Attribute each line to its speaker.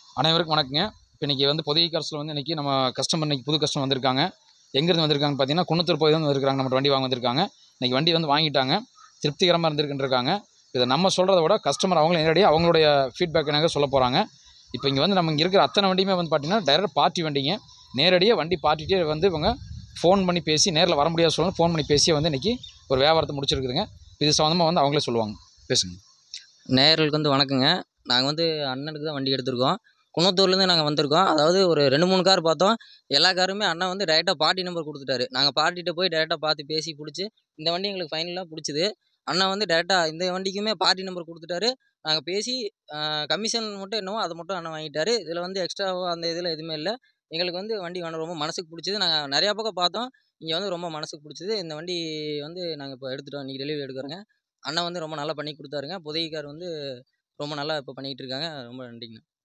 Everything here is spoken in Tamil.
Speaker 1: அனைவருக்கும் வணக்கங்க. இப்போ இன்றைக்கி வந்து பொதிகை கார்ஸில் வந்து இன்றைக்கி நம்ம கஸ்டமர் இன்றைக்கி புது கஸ்டமர் வந்திருக்காங்க. எங்கேருந்து வந்திருக்காங்க பார்த்தீங்கன்னா, குன்னத்தூர் போய் தான் வந்திருக்காங்க. நம்ம வண்டி வாங்க வந்திருக்காங்க. இன்றைக்கி வண்டி வந்து வாங்கிட்டாங்க. திருப்திகரமாக இருந்திருக்குன்றிருக்காங்க. இதை நம்ம சொல்கிறத விட கஸ்டமர் அவங்களும் நேரடியாக அவங்களுடைய ஃபீட்பேக் எனக்கு சொல்ல போகிறாங்க. இப்போ இங்கே வந்து நம்ம இங்கே இருக்கிற அத்தனை வண்டியுமே வந்து பார்த்தீங்கன்னா டைரெக்ட் பார்ட்டி வண்டிங்க. நேரடியாக வண்டி பார்ட்டிகிட்டே வந்து இவங்க ஃபோன் பண்ணி பேசி, நேரில் வர முடியாத சொல்லணும் ஃபோன் பண்ணி பேசி வந்து இன்றைக்கி ஒரு வியாபாரத்தை முடிச்சிருக்குதுங்க. இது சம்மந்தமாக வந்து அவங்களே சொல்லுவாங்க. பேசுங்க.
Speaker 2: நேயர்களுக்கு வந்து வணக்கங்க. நாங்கள் வந்து அண்ணனுக்கு தான் வண்டி எடுத்திருக்கோம். குன்னத்தூர்லேருந்து நாங்கள் வந்திருக்கோம். அதாவது ஒரு 2, 3 கார் பார்த்தோம். எல்லா காருமே அண்ணன் வந்து டைரெக்டாக பார்ட்டி நம்பர் கொடுத்துட்டாரு. நாங்கள் பார்ட்டிகிட்ட போய் டைரெக்டாக பார்த்து பேசி பிடிச்சி இந்த வண்டி எங்களுக்கு ஃபைனலாக பிடிச்சிது. அண்ணன் வந்து டைரெக்டாக இந்த வண்டிக்குமே பார்ட்டி நம்பர் கொடுத்துட்டாரு. நாங்கள் பேசி கமிஷன் மட்டும் என்னவோ அதை மட்டும் அண்ணன் வாங்கிட்டாரு. இதில் வந்து எக்ஸ்ட்ராவோ அந்த இதில் எதுவுமே இல்லை. எங்களுக்கு வந்து வண்டி வேணும், ரொம்ப மனசுக்கு பிடிச்சிது. நாங்கள் நிறையா பக்கம் பார்த்தோம். இங்கே வந்து ரொம்ப மனசுக்கு பிடிச்சிது. இந்த வண்டி வந்து நாங்கள் இப்போ எடுத்துட்டோம். இன்றைக்கி டெலிவரி எடுக்கிறோங்க. அண்ணன் வந்து ரொம்ப நல்லா பண்ணி கொடுத்தாருங்க. பொதிகை கார் வந்து ரொம்ப நல்லா இப்போ பண்ணிக்கிட்டு இருக்காங்க. ரொம்ப நன்றிங்க.